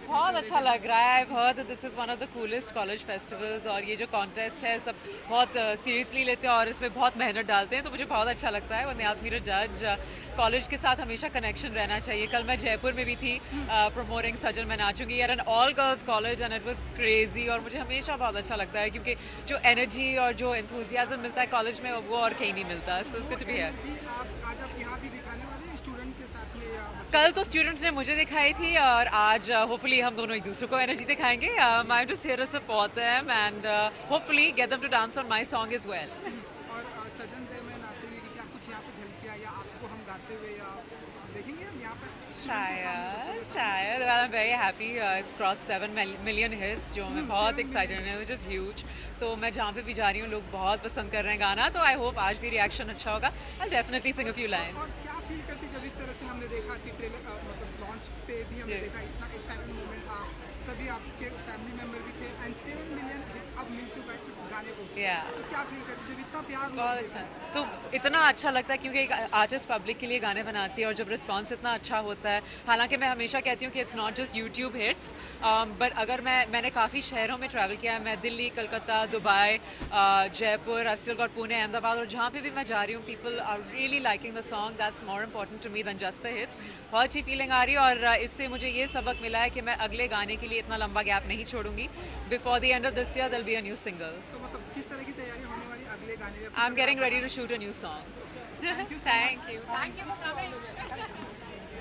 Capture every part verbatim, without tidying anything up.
बहुत अच्छा लग रहा है। I've heard that this is one of the coolest college festivals और ये जो contest है सब बहुत सीरियसली uh, लेते हैं और इसमें बहुत मेहनत डालते हैं, तो मुझे बहुत अच्छा लगता है। When they ask me to judge, college uh, के साथ हमेशा कनेक्शन रहना चाहिए। कल मैं जयपुर में भी थी प्रमोटिंग uh, सजन में नाचूंगी at an all girls college and it was crazy, और मुझे हमेशा बहुत अच्छा लगता है क्योंकि जो एनर्जी और जो एंथुजियाज्म मिलता है कॉलेज में वो और कहीं नहीं मिलता। So it's good to be here. कल तो स्टूडेंट्स ने मुझे दिखाई थी और आज होपफुली uh, हम दोनों एक दूसरे को एनर्जी दिखाएंगे। I am just here to support them and hopefully get them to dance on my song as well. और सजन डे में नाचेंगे कि क्या कुछ यहाँ पे झलकियाँ या आपको हम गाते हुए या देखेंगे हम यहाँ पर? शायद शायद I am very happy. It's cross seven million hits जो मैं बहुत एक्साइटेड है, विच इज़ ह्यूज। तो मैं जहाँ पे भी जा रही हूँ लोग बहुत पसंद कर रहे हैं गाना, तो आई होप आज भी रिएक्शन अच्छा होगा। I definitely sing a few lines. क्या फील करती जब इस तरह से हमने देखा कि ट्रेलर मतलब लॉन्च पे भी हमने देखा इतना एक्साइटिंग मोमेंट था, सभी आपके फैमिली मेंबर भी थे एंड सेवन मिलियन हिट अब मिल चुका है इस गाने को, yeah. तो क्या फील करती जब इतना प्यार? बहुत अच्छा, तो इतना अच्छा लगता है क्योंकि एक आर्टिस्ट पब्लिक के लिए गाने बनाती है और जब रिस्पांस इतना अच्छा होता है। हालांकि मैं हमेशा कहती हूँ कि it's not just YouTube hits, but अगर मैं मैंने काफ़ी शहरों में ट्रैवल किया है। मैं Delhi, Calcutta, Dubai, Jaipur, I still got Pune, Ahmedabad, और जहाँ पे भी मैं जा रही हूँ people are really liking the song. That's more important to me than just the hits. बहुत अच्छी फीलिंग आ रही है और इससे मुझे ये सबक मिला है कि मैं अगले गाने के लिए इतना लंबा गैप नहीं छोड़ूंगी। Before the end of this year there will be a new single. तो मतलब किस तरह की तैयारी होने वाली अगले गाने में? I am getting ready to shoot a new song. Thank you thank you for coming.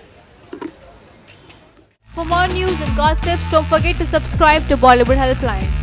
For more news and gossips, don't forget to subscribe to Bollywood Helpline.